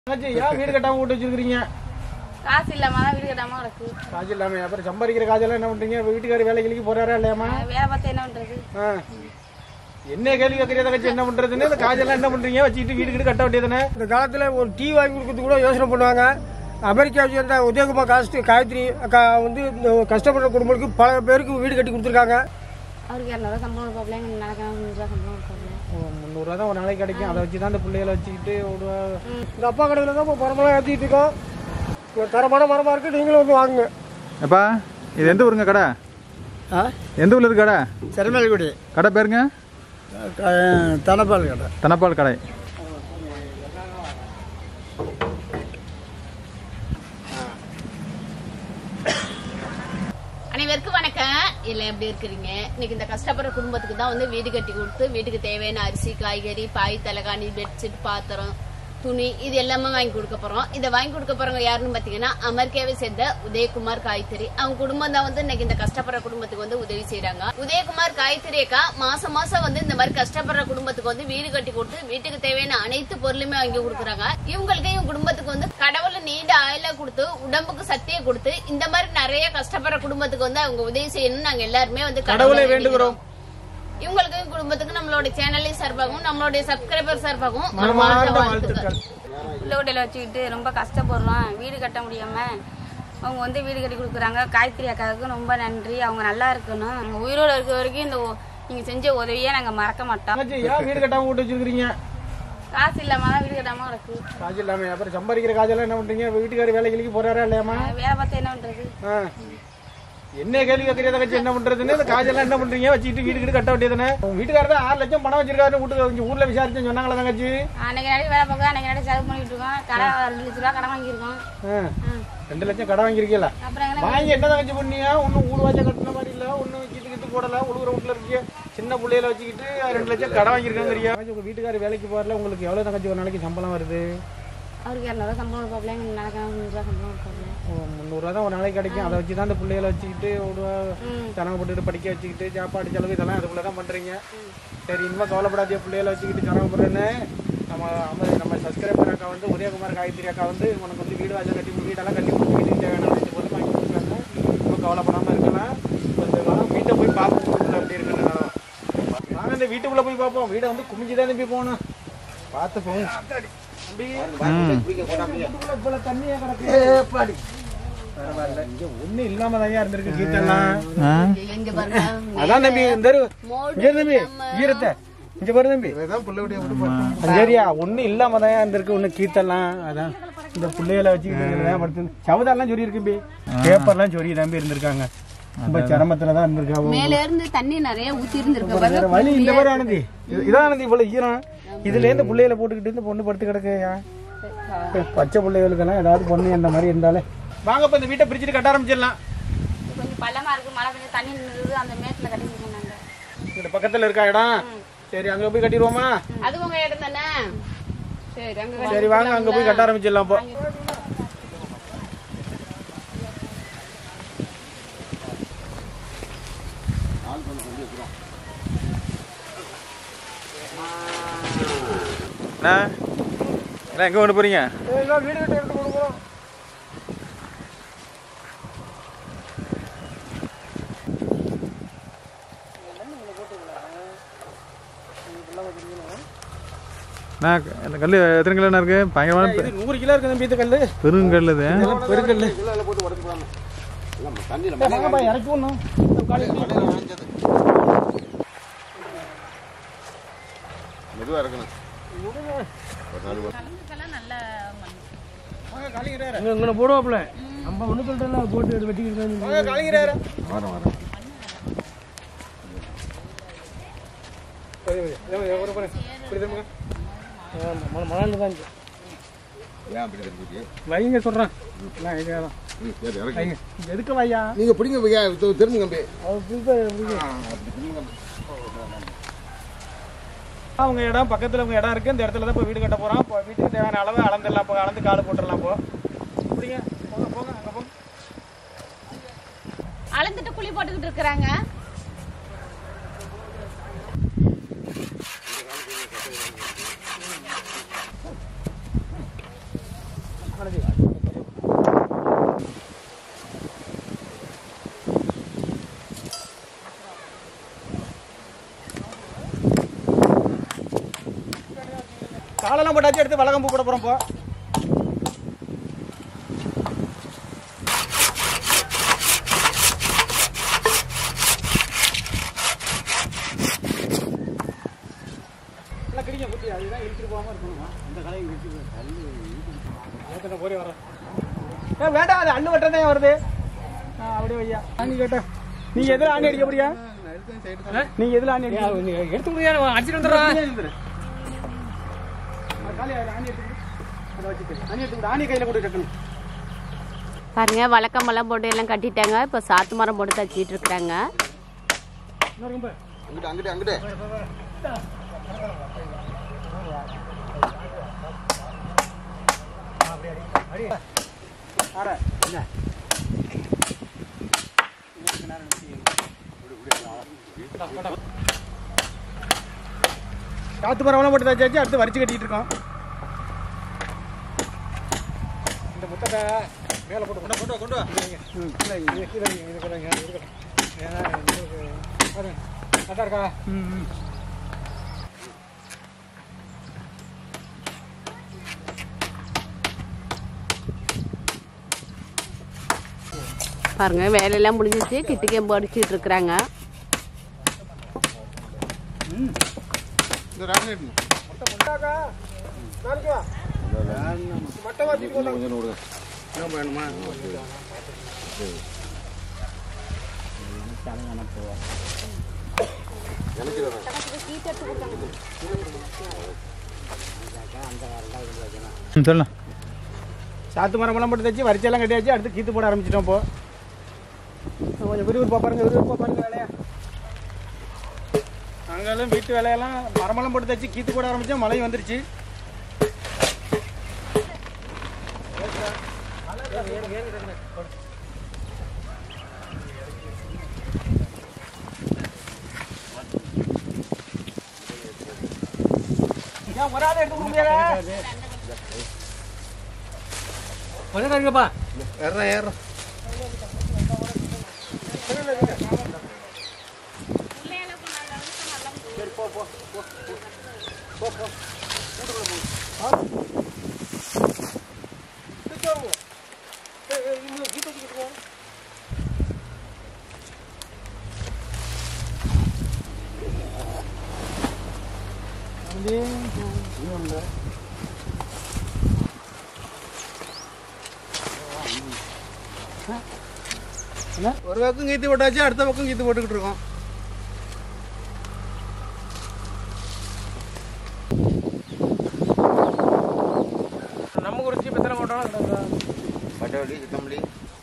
வீடு கட்டாம போட்டு வச்சிருக்கீங்க. காசு இல்லாம வீடு கட்டாம கிடக்கு. காசு இல்லாம அப்புறம் சம்பாதிக்கிற காசெல்லாம் என்ன பண்றீங்க? வீட்டுக்காரர் வேலைக்கு போறாரா இல்லையாமா? வேலை பார்த்து என்ன பண்றது? என்ன கேள்வி கேட்கறத கட்சி என்ன பண்றதுன்னு இந்த காசெல்லாம் என்ன பண்றீங்க? வச்சுக்கிட்டு வீடு கட்ட வேண்டியதுன்னு. இந்த காலத்துல ஒரு டீ வாங்கி கொடுக்கறது கூட யோசனை பண்ணுவாங்க. அமெரிக்கா சேர்ந்த உதயகுமார் காயத்ரி அக்கா வந்து இந்த கஷ்டப்படுற குடும்பங்களுக்கு பல பேருக்கு வீடு கட்டி கொடுத்துருக்காங்க. அவருக்கு 200 சம்பளம் கொடுப்பாப்ல, எங்களுக்கு நடக்கலாம் 300 சம்பளம் கொடுப்பாப்ல. 300 தான் ஒரு நாளைக்கு கிடைக்கும். அதை வச்சு தான் இந்த பிள்ளைகளை வச்சுக்கிட்டு இந்த அப்பா கடையில் தான் இப்போ மரமெல்லாம் ஏற்றிட்டு இருக்கோம். தரமான மரமாக இருக்குது, நீங்களும் வந்து வாங்குங்க. அப்பா இது எந்த ஊருங்க கடை? எந்த ஊரில் இருக்கு கடை? சிறமேல்குடி. கடை பேருங்க? தனப்பால் கடை. தனப்பால் கடை. அனைவருக்கும் வணக்கம். இல்லை எப்படி இருக்கிறீங்க? இன்னைக்கு இந்த கஷ்டப்படுற குடும்பத்துக்கு தான் வந்து வீடு கட்டி கொடுத்து வீட்டுக்கு தேவையான அரிசி, காய்கறி, பாய், தலைகாணி, பெட்ஷீட், பாத்திரம், துணி இது எல்லாமே வாங்கி கொடுக்க போறோம். இதை வாங்கி கொடுக்க போறவங்க யாருன்னு பாத்தீங்கன்னா அமெரிக்காவை சேர்ந்த உதயகுமார் காயத்ரி. அவங்க குடும்பம் தான் வந்து இன்னைக்கு இந்த கஷ்டப்படுற குடும்பத்துக்கு வந்து உதவி செய்யறாங்க. உதயகுமார் காயத்ரி அக்கா மாசம் மாசம் வந்து இந்த மாதிரி கஷ்டப்படுற குடும்பத்துக்கு வந்து வீடு கட்டி கொடுத்து வீட்டுக்கு தேவையான அனைத்து பொருளுமே வாங்கி கொடுக்குறாங்க. இவங்களுக்கு இவங்க குடும்பத்துக்கு வந்து கடவுளை நீண்ட ஆயில கொடுத்து உடம்புக்கு சக்தியை கொடுத்து இந்த மாதிரி நிறைய கஷ்டப்படுற குடும்பத்துக்கு வந்து அவங்க உதவி செய்யணும்னு நாங்க எல்லாருமே வந்து கடவுளை வேண்டுகிறோம். இவங்களுக்கு குடும்பத்துக்கு நம்மளோட சேனலை சார்பாகவும் நம்மளுடைய சப்ஸ்கிரைபர் சார்பாகவும் பிள்ளைகளை வச்சுக்கிட்டு ரொம்ப கஷ்டப்படுறோம். வீடு கட்ட முடியாம அவங்க வந்து வீடு கட்டி கொடுக்குறாங்க. காயத்ரி அக்காவுக்கு ரொம்ப நன்றி. அவங்க நல்லா இருக்கணும். அவங்க உயிரோட இருக்க வரைக்கும் இந்த நீங்க செஞ்ச உதவியை நாங்க மறக்க மாட்டோம். வீடு கட்டாம போட்டு வச்சிருக்கீங்க. காசு இல்லாம வீடு கட்டாம கிடக்கு. காசு இல்லாம அப்புறம் சம்பாதிக்கிற காசெல்லாம் என்ன பண்றீங்க? வீட்டுக்காரர் வேலைக்கு போறாரா இல்லையாமா? வேலை பார்த்து என்ன பண்றது? என்ன கேள்வி கேட்கறத கட்சி என்ன பண்றதுன்னு இந்த காசெல்லாம் என்ன பண்றீங்க? வச்சுக்கிட்டு வீடு கட்ட வேண்டியதுன்னு. வீட்டுக்காரர் தான் 6 லட்சம் பணம் வச்சிருக்காரு. வீட்டுக்கு ஊர்ல விசாரிச்சு சொன்னாங்களா தங்கச்சி? அன்னைக்கு நாளைக்கு வேலை பார்க்க அன்னைக்கு நாளைக்கு செலவு பண்ணிட்டு இருக்கோம். கடை 2 லட்ச ரூபா கடன் வாங்கியிருக்கோம். 2 லட்சம் கடன் வாங்கிருக்கீங்களா? வாங்கி என்ன தங்கச்சி பண்ணீங்க? ஒன்னும் ஊடு வாச்ச கட்டின மாதிரி இல்ல, ஒன்னும் கிட்டு போடல. உழுகுற வீட்டுல இருக்கீங்க. சின்ன பிள்ளையில வச்சுக்கிட்டு 2 லட்சம் கடன் வாங்கிருக்காங்க. உங்க வீட்டுக்காரர் வேலைக்கு போறல, உங்களுக்கு எவ்வளவு தங்கச்சி ஒரு நாளைக்கு சம்பளம் வருது? அவருக்கு 200 சம்பளம் கொடுப்பாப்ல, எங்களுக்கு நடக்கலாம் 300 சம்பளம் கொடுப்பாப்ல. 300 தான் ஒரு நாளைக்கு கிடைக்கும். அதை வச்சு தான் இந்த பிள்ளைகளை வச்சுக்கிட்டு சனங்க போட்டுட்டு படிக்க வச்சுக்கிட்டு சாப்பாடு செலவு இதெல்லாம் அதுக்குள்ளதான் பண்றீங்க. சரி, இனிமே கவலைப்படாதே. பிள்ளைகளை வச்சுக்கிட்டு சனங்க போடுறேன்னு நம்ம சப்ஸ்கிரைபர் அக்கா வந்து உதயகுமார் காயத்ரி அக்கா வந்து உனக்கு வந்து வீடு வாசல் கட்டி வீடெல்லாம் கட்டி கொடுத்து வீட்டுக்கு தேவையான அனைத்து பொருள் வாங்கி கொடுத்துருக்காங்க. ரொம்ப கவலைப்படாம இருக்கலாம். கொஞ்சம் வீட்டை போய் பார்ப்போம் அப்படி இருக்குன்னு. நாங்கள் இந்த வீட்டுக்குள்ள போய் பார்ப்போம். வீடை வந்து குமிஞ்சுதான் நம்பி போகணும். பார்த்து போகும். ஒண்ணு இல்லாம தான் இருந்திருக்கு கீட்டெல்லாம். அதான் தம்பி தம்பி ஈரத்தை இங்க பாரு தம்பி. சரியா, ஒண்ணு இல்லாம தான் இருந்திருக்கு. ஒண்ணு கீட்டெல்லாம் அதான் இந்த பிள்ளைகளை வச்சுக்கிட்டு சவுதாலாம் சொல்லி இருக்கு. பேப்பர்லாம் சொல்லி தம்பி இருந்திருக்காங்க. ரொம்ப சிரமத்துலதான் இருந்திருக்காங்க. மேல இருந்து தண்ணி நிறைய ஊத்தி இருந்திருக்கு. வழி இந்த மாதிரி ஆனந்தி. இதான் ஆனந்தி இவ்வளவு ஈரம். இதுல இருந்து பிள்ளைகளை போட்டுக்கிட்டு இந்த பொண்ணு படுத்து கிடக்கையா? பச்சை பிள்ளைகளுக்கெல்லாம் ஏதாவது பொண்ணு இந்த மாதிரி இருந்தாலே வாங்க. இப்ப இந்த வீட்டை பிரிச்சுட்டு கட்ட ஆரம்பிச்சிடலாம். கொஞ்சம் பள்ளமா இருக்கு, மழை கொஞ்சம் தண்ணி நின்றுது. அந்த மேட்ல கட்டி சொன்னாங்க. இந்த பக்கத்துல இருக்கா இடம்? சரி, அங்க போய் கட்டிடுவோமா? அது உங்க இடம் தானே? சரி வாங்க, அங்க போய் கட்ட ஆரம்பிச்சிடலாம். இப்போ எங்க கொண்டு போறீங்க? வீடு கட்டி எடுத்து கொடுக்குறோம். கல்லு எத்தனை கிலோ இருக்கு? பயங்கரமான 100 கிலோ இருக்கு தம்பி. கல்லு பெருங்கல்லு. பெருங்கல்லு இறக்கி ஒண்ணும் மெதுவா இருக்கணும். போடுவாப்ல நம்ம ஒண்ணு சொல்றேன். போட்டு வெட்டிக்கிட்டு காலிங்கிறாரு. வைங்க சொல்றேன். எதுக்கு வையா? நீங்க பிடிங்க திரும்ப. அவங்க இடம் பக்கத்துல உங்க இடம் இருக்கு. இந்த இடத்துல தான் இப்போ வீடு கட்ட போறோம். இப்போ வீட்டுக்கு தேவையான அளவு அளந்துடலாம். இப்போ அளந்து காடு போட்டுடலாம். இப்போ பிடிங்க, போங்க போங்க அங்க போங்க. அளந்துட்டு குழி போட்டுக்கிட்டு இருக்கிறாங்க. காலெல்லாம் போட்டாச்சு, எடுத்து வளகம்பு போட போகிறோம். இப்போ கிடைக்கும் குட்டி, அதுதான் இழுத்துட்டு போகாமல் இருக்கணுமா? அந்த கலையை இழுத்து போரே வர வேண்டாம், அது அண்ணு வட்டதான் வருது. அப்படியே வையா ஆணி கேட்ட. நீங்கள் எதில் ஆணி அடிக்க முடியா? நீங்கள் எதில் ஆணி அடிக்க எடுத்து முடியாது, அடிச்சுட்டு வந்துடுறேன். ஆணி கையில் கூட கட்டணும். பாருங்க வழக்கமெல்லாம் போட்டு எல்லாம் கட்டிட்டாங்க. இப்போ சாத்து மரம் போட்டு தச்சிட்டு இருக்கிறாங்க. அங்கிட்டு அங்கிட்டு காத்து மரம் போட்டு தச்சாச்சு. அடுத்து வரிச்சு கட்டிட்டு இருக்கோம். இந்த முட்டை மேலே போட்டு கொண்டு கொண்டு கரெக்டாக இருக்கா? பாருங்க வேலையெல்லாம் முடிஞ்சிச்சு. கிட்டுக்கேம்பு அடிச்சுட்டு இருக்கிறாங்க. சொல்லலாம். சாத்து மரமெல்லாம் போட்டு தச்சு வரிச்செல்லாம் கட்டியாச்சு. அடுத்து கீத்து போட ஆரம்பிச்சிட்டோம். இப்போ கொஞ்சம் விறுவிறுப்பா பாருங்க, விறுவிறுப்பா பாருங்க வேலையா. நாங்களும் வீட்டு வேலையெல்லாம் மரமெல்லாம் போட்டு தச்சு கீத்து போட ஆரம்பித்தோம். மழை வந்துருச்சு. ஒரு ஆள் எடுத்து முடியாது. கொஞ்சம் இருக்கப்பா. ஏறா ஏறா ஒரு பக்கம் கீத்து போட்டாச்சு, அடுத்த பக்கம் கீத்து போட்டுக்கிட்டு இருக்கோம். நம்ம குறிச்சி எத்தனை போட்டோம்? பட்டவடி சித்தம்பளி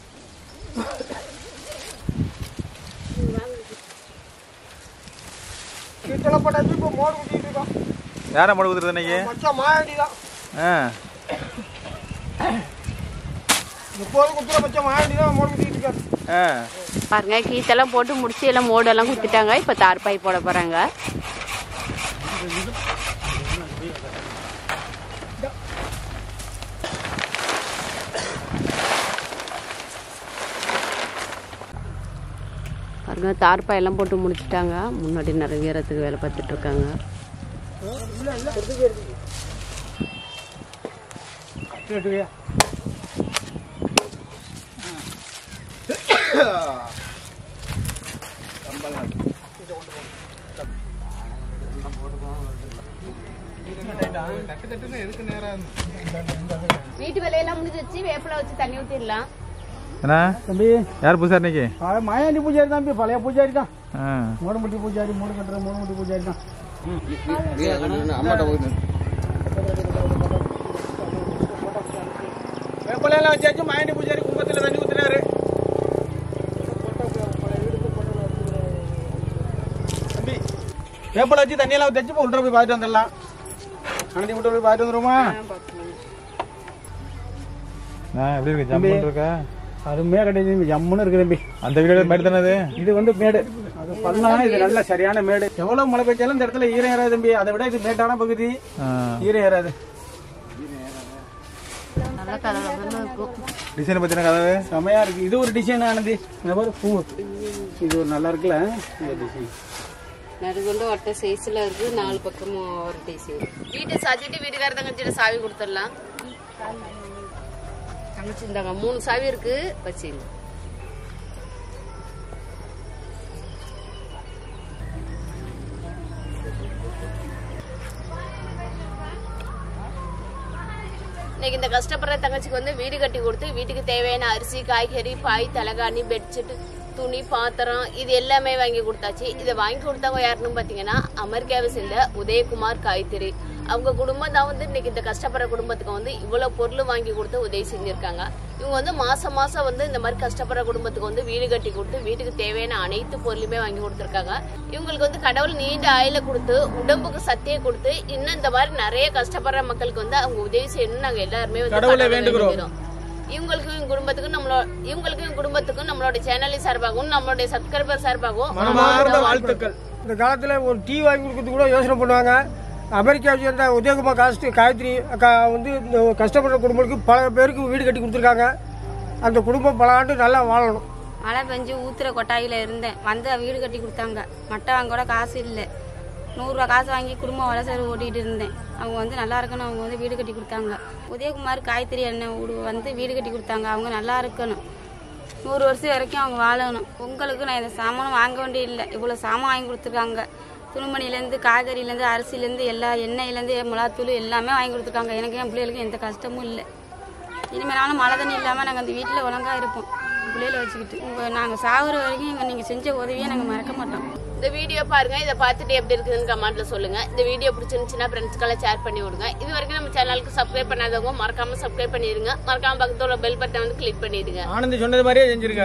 கீத்தெல்லாம் போட்டாச்சு. இப்போ மோடு குட்டிட்டு இருக்கோம். யாரை மடு ஊத்துறது இன்னைக்கு? மொச்சம் மாயாண்டி தான். எப்போதும் குத்துற மொச்சம் மாயாண்டி தான் மோடு குட்டிட்டு இருக்காரு. பாருங்க கீத்தெல்லாம் போட்டு முடிச்சு எல்லாம் மோடெல்லாம் குத்திட்டாங்க. இப்போ தார்பாய் போட போறாங்க. பாருங்க தார்பாய் எல்லாம் போட்டு முடிச்சுட்டாங்க. முன்னாடி நிறைய வீரத்துக்கு வேலை பார்த்துட்டு இருக்காங்க. வீட்டு வேலையெல்லாம் முடிஞ்சிச்சு. வேப்பில வச்சு தண்ணி ஊத்திடலாம். தம்பி யார் பூசாரி இன்னைக்கு? மாயாண்டி பூஜாரி தான். பழைய பூஜாரி தான். மூடமுட்டி பூஜாரி, மூடு கட்டுற மூடமுட்டி பூஜாரி தான். அம்மாட்ட போயிட்டு வேப்பலையெல்லாம் வச்சாச்சு. மாயாண்டி பூஜாரி கும்பத்தில் தண்ணி ஊத்துறாரு. தம்பி வேப்பலை வச்சு தண்ணியெல்லாம் வச்சு இப்போ உள்ள போய் பார்த்துட்டு வந்துடலாம். அனந்தி விட்டு போய் பார்த்துட்டு வந்துருமா? எப்படி இருக்கு? ஜம்முன்னு இருக்கா? அருமையா கிடையாது. ஜம்முன்னு இருக்கு தம்பி. அந்த வீடு மேடு தானே? இது வந்து மேடு. அது பண்ணா இது நல்ல சரியான மேடு. எவ்வளவு மழை பெய்ச்சாலும் இந்த இடத்துல ஈரம் ஏறாது தம்பி. அதை விட இது மேட்டான பகுதி. ஈரம் ஏறாது. நல்ல கலகலன்னு இருக்கும். டிசைன் பத்தின கதவு செமையா இருக்கு. இது ஒரு டிசைன் ஆனது. இந்த மாதிரி பூ இது ஒரு நல்லா இருக்குல்ல இந்த டிசைன். நடுகொண்டு ஒட்ட சைஸ்ல இருக்கு. 4 பக்கமும் ஒரு டிசைன். வீட்டை சாத்திட்டு வீட்டுக்கார தங்கச்சியோட சாவி கொடுத்துடலாம். தங்கச்சி இந்தாங்க 3 சாவி இருக்கு வச்சுங்க. இன்னைக்கு இந்த கஷ்டப்படுற தங்கச்சிக்கு வந்து வீடு கட்டி கொடுத்து வீட்டுக்கு தேவையான அரிசி, காய்கறி, பாய், தலகாணி, பெட்ஷீட், துணி, பாத்திரம் இது எல்லாமே வாங்கி கொடுத்தாச்சு. இதை வாங்கி கொடுத்தவங்க யாருன்னு பாத்தீங்கன்னா அமெரிக்காவை சேர்ந்த உதயகுமார் காய்கறி. அவங்க குடும்பம் தான் வந்து இன்னைக்கு இந்த கஷ்டப்படுற குடும்பத்துக்கு வந்து இவ்வளவு பொருள் வாங்கி கொடுத்து உதவி செஞ்சிருக்காங்க. இவங்க வந்து மாசம் மாசம் வந்து இந்த மாதிரி கஷ்டப்படுற குடும்பத்துக்கு வந்து வீடு கட்டி கொடுத்து வீட்டுக்கு தேவையான அனைத்து பொருளுமே வாங்கி கொடுத்துருக்காங்க. இவங்களுக்கு வந்து கடவுள் நீண்ட ஆயுள கொடுத்து உடம்புக்கு சக்தியை கொடுத்து இன்னும் இந்த மாதிரி நிறைய கஷ்டப்படுற மக்களுக்கு வந்து அவங்க உதவி செய்யணும்னு நாங்க எல்லாருமே வந்து வேண்டுகிறோம். இவங்களுக்கும் குடும்பத்துக்கும் நம்மளோட சேனலின் சார்பாகவும் நம்மளுடைய சப்ஸ்கிரைபர் சார்பாகவும் வாழ்த்துக்கள். இந்த காலத்தில் ஒரு டீ வாங்கி கொடுக்கறது கூட யோசனை பண்ணுவாங்க. அமெரிக்காவை சேர்ந்த உதயகுமார் காயத்ரி அக்கா வந்து இந்த கஷ்டப்படுற குடும்பத்துக்கு பல பேருக்கு வீடு கட்டி கொடுத்துருக்காங்க. அந்த குடும்பம் பல ஆண்டு நல்லா வாழணும். மழை பெஞ்சு ஊத்துற கொட்டாயில் இருந்தேன். வந்து வீடு கட்டி கொடுத்தாங்க. மட்டை வாங்க கூட காசு இல்லை. 100 ரூபா காசு வாங்கி குடும்பம் வளசேரி ஓட்டிகிட்டு இருந்தேன். அவங்க வந்து நல்லா இருக்கணும். அவங்க வந்து வீடு கட்டி கொடுத்தாங்க. உதயகுமார் காயத்ரி அண்ணன் வந்து வீடு கட்டி கொடுத்தாங்க. அவங்க நல்லா இருக்கணும். 100 வருஷம் வரைக்கும் அவங்க வாழணும். உங்களுக்கு நான் இந்த சாமானும் வாங்க வேண்டிய இல்லை. இவ்வளோ சாமான் வாங்கி கொடுத்துருக்காங்க. துணிமணிலேருந்து, காய்கறிலேருந்து, அரிசிலேருந்து, எல்லா எண்ணெயிலேருந்து, மிளகாத்தூள் எல்லாமே வாங்கி கொடுத்துருக்காங்க. எனக்கு என் பிள்ளைகளுக்கு எந்த கஷ்டமும் இல்லை. இனிமேலாலும் மழை தண்ணி இல்லாமல் நாங்கள் அந்த வீட்டில் ஒழுங்காக இருப்போம் பிள்ளைகளை வச்சுக்கிட்டு. நாங்கள் சாகுற வரைக்கும் நீங்கள் செஞ்ச உதவியை நாங்கள் மறக்க மாட்டோம். இந்த வீடியோ பாருங்க. இதை பார்த்துட்டு எப்படி இருக்குதுன்னு கமெண்ட்ல சொல்லுங்க. இந்த வீடியோ பிடிச்சிருந்துச்சுன்னா ஃப்ரெண்ட்ஸ்க்கெல்லாம் ஷேர் பண்ணி விடுங்க. இது வரைக்கும் நம்ம சேனலுக்கு சப்ஸ்கிரைப் பண்ணாதவங்க மறக்காம சப்ஸ்கிரைப் பண்ணிடுங்க. மறக்காம பக்கத்துல பெல் பட்டன் வந்து கிளிக் பண்ணிடுங்க. ஆனந்த் சொன்னது மாதிரியே செஞ்சிருக்காங்க.